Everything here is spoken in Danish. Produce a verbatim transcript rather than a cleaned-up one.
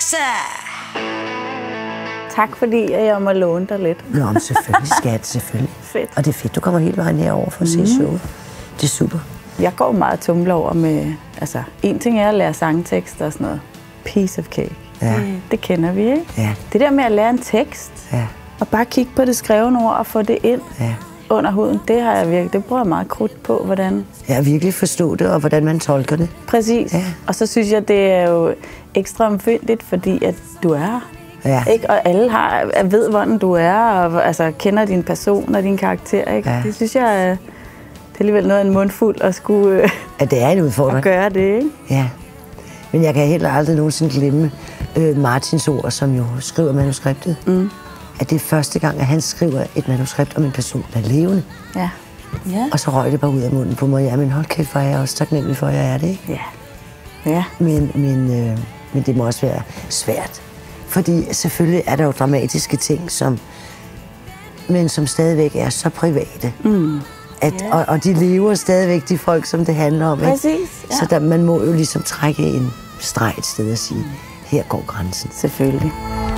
Taxa! Tak fordi jeg må låne dig lidt. Nå, men selvfølgelig, skat, selvfølgelig. Fedt. Og det er fedt, du kommer hele vejen herover for at se Mhm. showet. Det er super. Jeg går meget tumler over med, altså, en ting er at lære sangtekster og sådan noget. Piece of cake. Ja. Det, det kender vi, ikke? Ja. Det der med at lære en tekst, Ja. og bare kigge på det skrevne ord og få det ind Ja. under huden, det har jeg virkelig, det bruger jeg meget krudt på, hvordan... Jeg har virkelig forstået det, og hvordan man tolker det. Præcis. Ja. Og så synes jeg, det er jo ekstra omfyndigt, fordi at du er her. Ja. Ikke? Og alle har, ved, hvordan du er, og altså, kender din person og din karakter. Ikke? Ja. Det synes jeg, det er alligevel noget af en mundfuld at skulle øh, At det er en udfordring. at gøre det. Ikke? Ja. Men jeg kan heller aldrig nogensinde glemme øh, Martins ord, som jo skriver manuskriptet. Mm. At det er første gang, at han skriver et manuskript om en person, der er levende. Ja. Ja. Og så røg det bare ud af munden på mig. Ja, men hold kæft, hvor er jeg også taknemmelig for, at jeg er det, ikke? Ja. Ja. Men, men, øh, men det må også være svært. Fordi selvfølgelig er der jo dramatiske ting, som, men som stadigvæk er så private. Mm. At, Ja. og, og de lever stadigvæk, de folk, som det handler om. Ikke? Præcis, ja. Så der, man må jo ligesom trække en streg et sted og sige, her går grænsen. Selvfølgelig.